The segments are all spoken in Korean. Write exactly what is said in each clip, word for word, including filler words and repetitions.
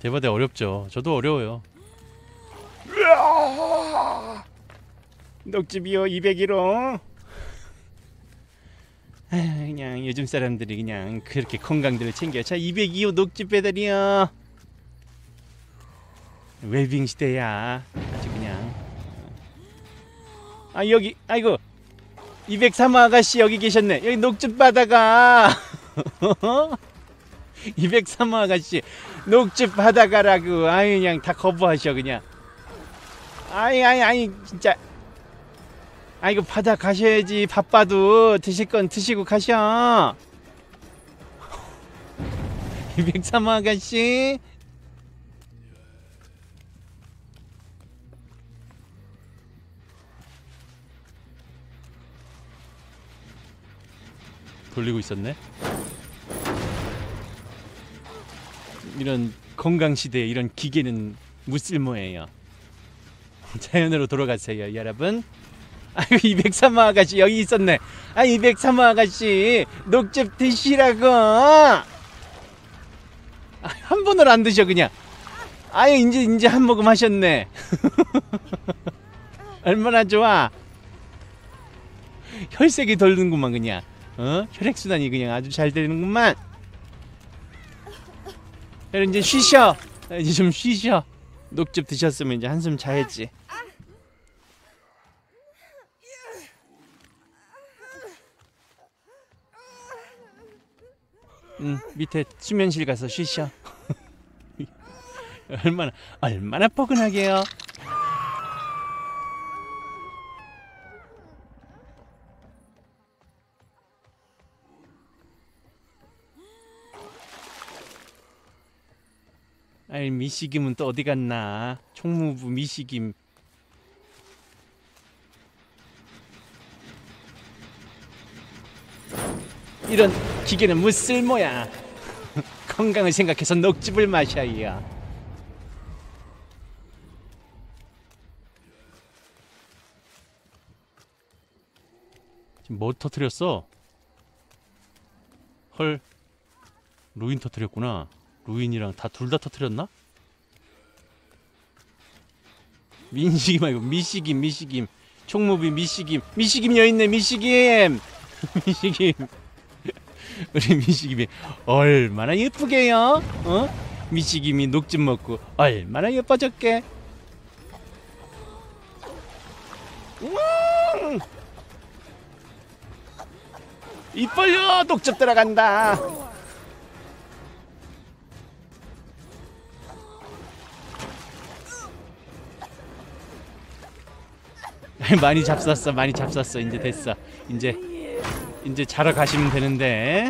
대바대 어렵죠. 저도 어려워요. 녹즙이요 이백일 호. 그냥 요즘 사람들이 그냥 그렇게 건강들을 챙겨. 자, 이백이 호 녹즙 배달이요. 웰빙 시대야. 아주 그냥. 아, 여기 아이고 이백삼 호 아가씨 여기 계셨네. 여기 녹즙 받아가. 이백삼 호 아가씨 녹즙 받아가라고. 아이 그냥 다 거부하셔 그냥. 아이 아이 아이 진짜. 아이고 받아 가셔야지. 바빠도 드실 건 드시고 가셔. 이백삼 호 아가씨. 돌리고 있었네. 이런 건강시대에 이런 기계는 무쓸모예요. 자연으로 돌아가세요 여러분. 아이고 이백삼 호 아가씨 여기 있었네. 아 이백삼 호 아가씨 녹즙 드시라고. 아, 한 번을 안 드셔 그냥. 아유 이제 이제 한 모금 하셨네. 얼마나 좋아. 혈색이 돌는구만 그냥. 어? 혈액순환이 그냥 아주 잘 되는구만. 여러분 이제 쉬셔. 이제 좀 쉬셔. 녹즙 드셨으면 이제 한숨 자야지. 응, 밑에 수면실 가서 쉬셔. 얼마나 얼마나 포근하게요. 아이 미시김은 또 어디 갔나? 총무부 미시김. 이런 기계는 무쓸모야. 건강을 생각해서 녹즙을 마셔야. 지금 뭐 터뜨렸어? 헐, 루인 터뜨렸구나. 루인이랑 다 둘 다 터뜨렸나? 민식이 말고 미시김 미시김. 총무비 미시김. 미시김 여있네 미시김. 미시김. 우리 미시김이 얼마나 예쁘게요? 어? 미시김이 녹즙 먹고 얼마나 예뻐졌게. 음! 입 벌려 녹즙 들어간다. 많이 잡쌌어 많이 잡쌌어. 이제 됐어. 이제 이제 자러 가시면 되는데.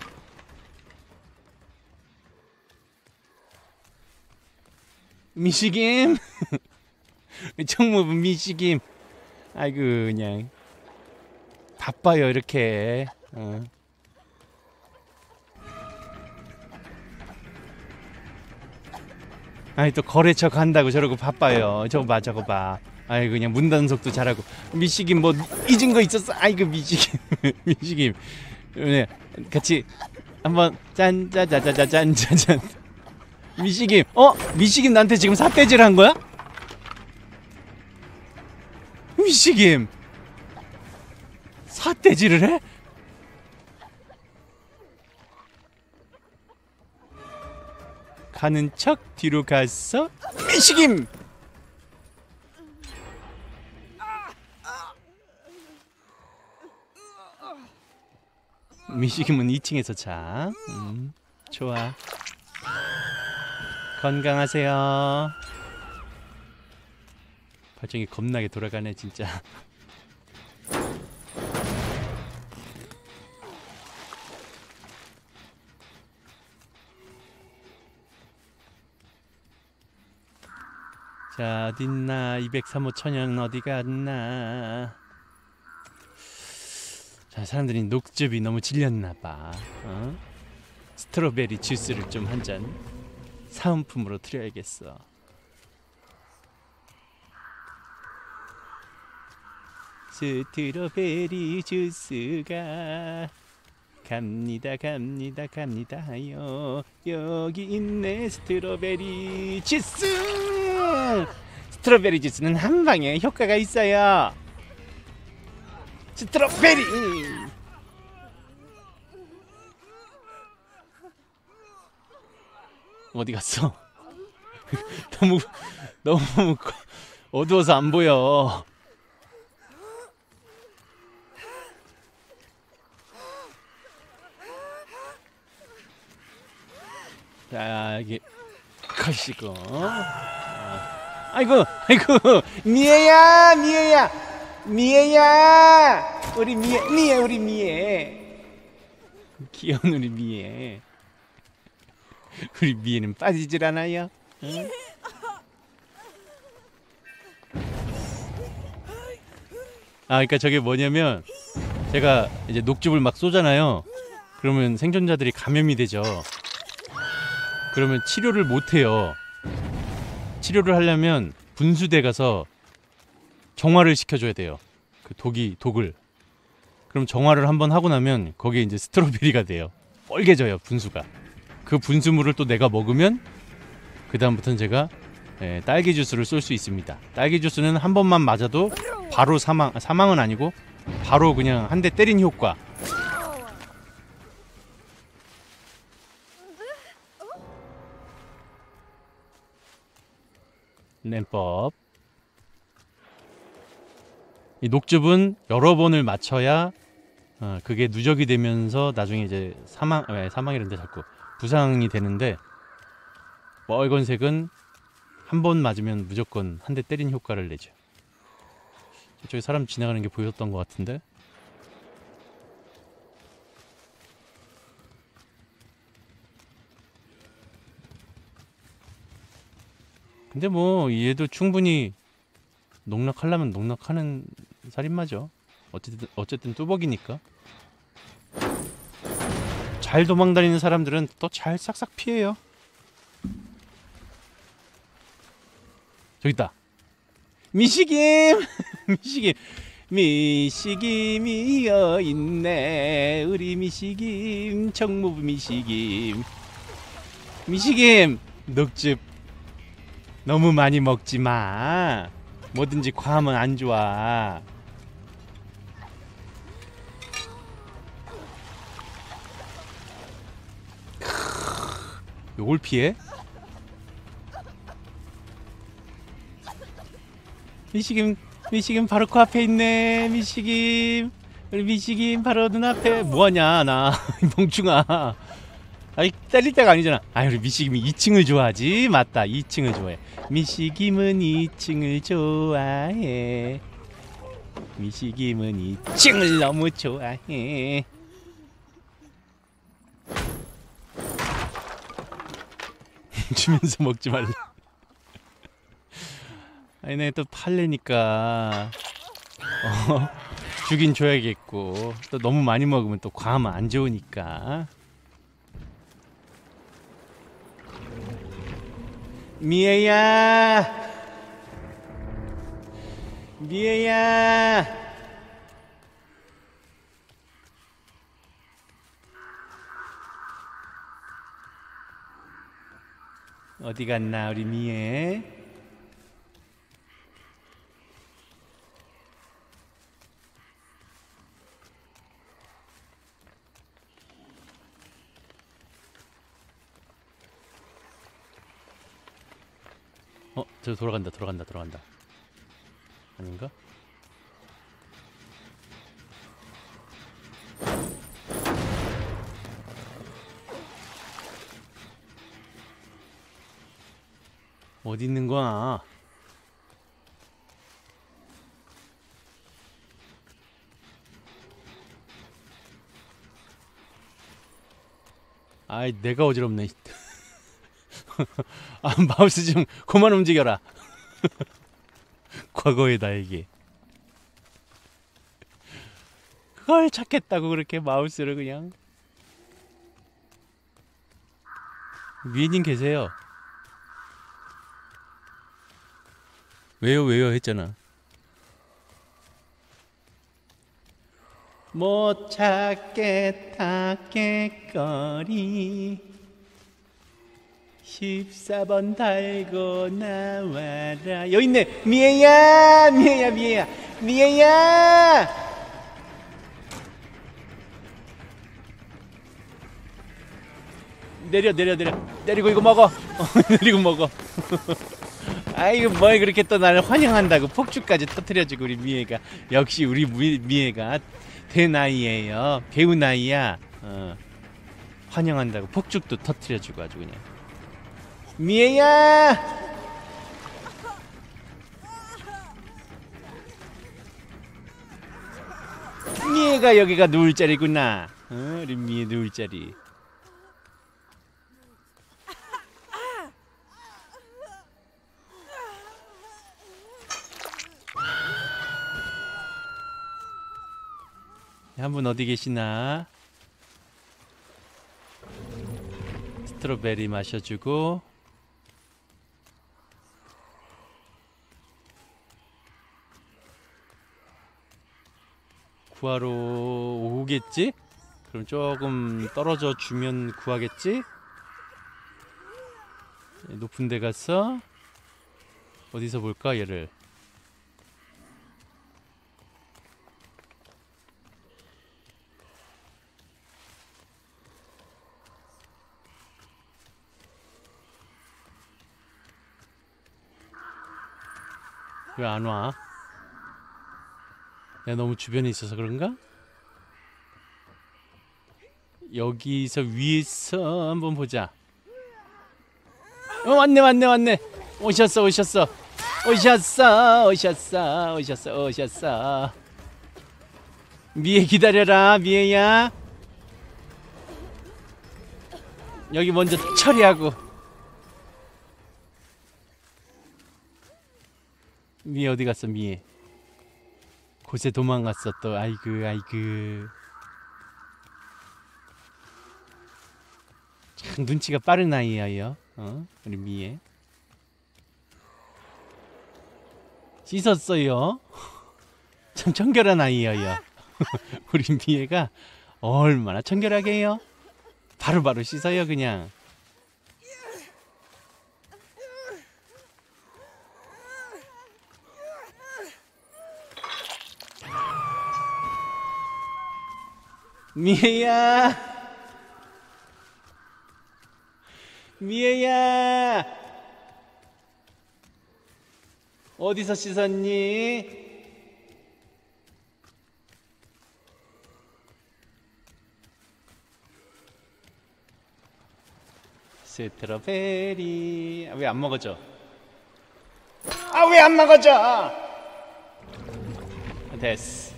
미시김. 총무부 미시김. 아이고 그냥 바빠요 이렇게. 어. 아니 또 거래처 간다고 저러고 바빠요. 저거 봐 저거 봐. 아이 그냥 문단속도 잘하고. 미시김 뭐 잊은 거 있었어? 아이고 미시김. 미시김 네, 같이 한번 짠짜자자자짠짜잔. 미시김 어? 미시김 나한테 지금 삿대질 한 거야? 미시김 삿대질을 해? 가는 척 뒤로 갔어? 미시김! 미시김은 이 층에서 자. 음, 좋아. 건강하세요. 발전기 겁나게 돌아가네 진짜. 자 어딨나. 이백삼 호 천연 어디 갔나. 자 사람들이 녹즙이 너무 질렸나봐. 어? 스트로베리 주스를 좀 한 잔 사은품으로 드려야겠어. 스트로베리 주스가 갑니다 갑니다 갑니다요. 여기 있네 스트로베리 주스. 스트로베리 주스는 한 방에 효과가 있어요. 스트로베리. 어디 갔어? 너무 너무 어두워서 안 보여. 자, 이게 가시고. 아이고, 아이고, 미애야, 미애야, 미애야, 우리 미애, 미애, 우리 미애. 귀여운 우리 미애. 우리 미애는 빠지질 않아요. 응? 아, 그러니까 저게 뭐냐면 제가 이제 녹즙을 막 쏘잖아요. 그러면 생존자들이 감염이 되죠. 그러면 치료를 못 해요. 치료를 하려면 분수대 가서 정화를 시켜줘야 돼요. 그 독이 독을. 그럼 정화를 한번 하고 나면 거기에 이제 스트로베리가 돼요. 빨개져요 분수가. 그 분수물을 또 내가 먹으면 그 다음부터는 제가 예, 딸기 주스를 쏠 수 있습니다. 딸기 주스는 한 번만 맞아도 바로 사망, 사망은 아니고 바로 그냥 한 대 때린 효과. 램법. 이 녹즙은 여러 번을 맞춰야 어, 그게 누적이 되면서 나중에 이제 사망, 왜 사망이란데 자꾸 부상이 되는데, 빨간색은 한 번 맞으면 무조건 한 대 때린 효과를 내죠. 저기 사람 지나가는 게 보였던 것 같은데. 근데 뭐 얘도 충분히 농락하려면 농락하는 살인마죠. 어쨌든 어쨌든 뚜벅이니까. 잘 도망다니는 사람들은 또 잘 싹싹 피해요. 저기 있다. 미시김. 미시김. 미시김이여 있네. 우리 미시김. 정무부 미시김. 미시김. 녹즙 너무 많이 먹지 마. 뭐든지 과하면 안 좋아. 요걸 피해? 미시김, 미시김 바로 코앞에 있네. 미시김, 우리 미시김 바로 눈앞에. 뭐하냐 나 멍충아. 아이 때릴 때가 아니잖아. 아, 우리 미시김이 이 층을 좋아하지. 맞다, 이 층을 좋아해. 미시김은 이 층을 좋아해. 미시김은 이 층을 너무 좋아해. 주면서 먹지 말라. 아니 내 또 팔레니까 어, 주긴 줘야겠고, 또 너무 많이 먹으면 또 과하면 안 좋으니까. 미애야, 미애야. 어디 갔나 우리 미애? 어, 저 돌아간다, 돌아간다, 돌아간다. 아닌가? 어디 있는 거야? 아이, 내가 어지럽네. 아, 마우스 좀 그만 움직여라. 과거의 나에게 그걸 찾겠다고 그렇게 마우스를 그냥. 미애님 계세요. 왜요 왜요 했잖아. 못 찾겠다 깨거리 십사 번 달고 나와라. 여기 있네. 미애야 미애야 미애야 미애야. 내려 내려 내려 내리고 이거 먹어. 내리고 먹어. 아이고 뭘 그렇게 또 나를 환영한다고 폭죽까지 터뜨려주고. 우리 미애가 역시 우리 미, 미애가 대나이에요. 배우 나이야. 어. 환영한다고 폭죽도 터뜨려주고 아주 그냥. 미애야. 미애가 여기가 누울 자리구나. 어, 우리 미애 누울 자리. 한 분 어디 계시나? 스트로베리 마셔주고. 구하러 오겠지? 그럼 조금 떨어져 주면 구하겠지? 높은 데 가서 어디서 볼까 얘를. 왜 안 와? 내가 너무 주변에 있어서 그런가? 여기서 위에서 한번 보자. 어 왔네 왔네 왔네. 오셨어 오셨어 오셨어 오셨어 오셨어 오셨어. 미애 기다려라 미애야. 여기 먼저 처리하고. 미애 어디 갔어 미애. 곳에 도망갔어 또. 아이고 아이고. 참 눈치가 빠른 아이예요. 어? 우리 미애. 씻었어요. 참 청결한 아이예요. 우리 미애가 얼마나 청결하게 해요. 바로바로 씻어요 그냥. 미애야 미애야 어디서 씻었니? 스트로베리. 왜 안 먹어져? 아 왜 안 먹어져? 됐어.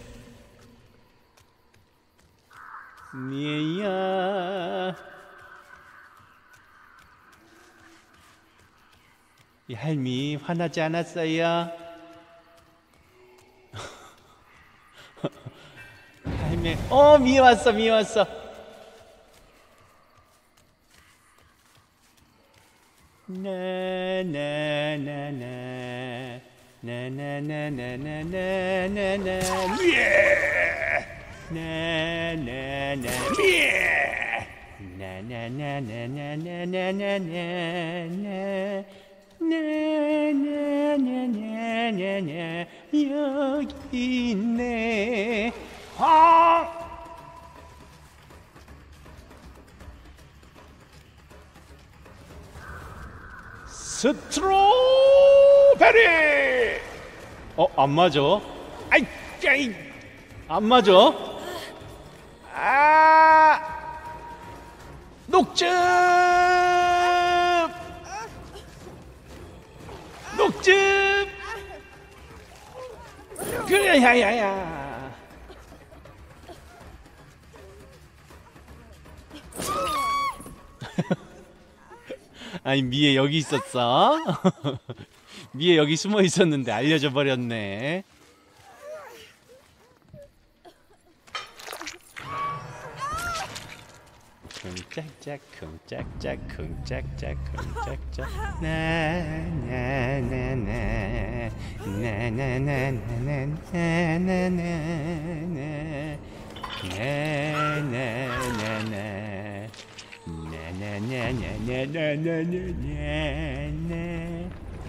미애야. 이 할미 화나지 않았어요? 할미. 어 미애 왔어 미애 왔어. 나나나나 나나나나나나나나 미애. 나나나 미애. 나나나나나나나나나 나나나나나나 여기 있네. 아! 스트로베리. 어, 안 맞아. 아이, 아이, 안 맞아. 아, 녹즙, 녹즙. 그래, 야야야. 아니 미애 여기 있었어? 미애 여기 숨어 있었는데 알려줘 버렸네. 쿵짝짝 쿵짝짝 쿵짝짝 쿵짝짝 나나나나 나나나나나나나나나 네네네네 네네네네네네네네네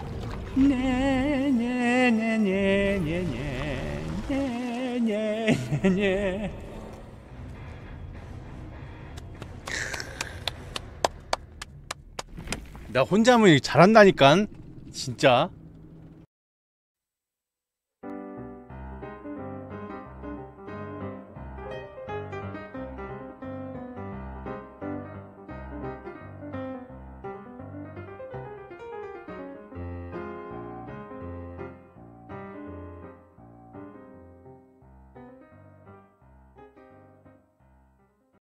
네네네네네네네네. 나 혼자 하면 잘한다니까 진짜.